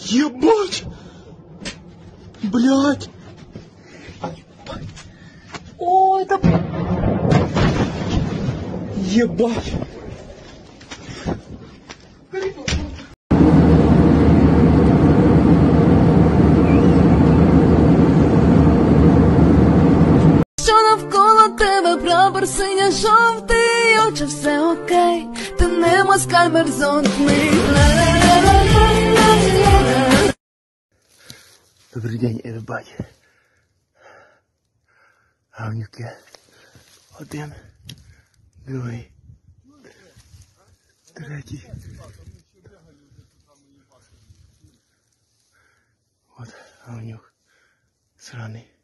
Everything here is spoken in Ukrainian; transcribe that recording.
Ебать! Блядь! О, это... Ебать! Що навколо тебе прапор синьо-жовтий, очі все окей, ти не москаль мерзотний. Добрий день, everybody. Гавнюки. Один, другий, третій. От гавнюк. Сраний.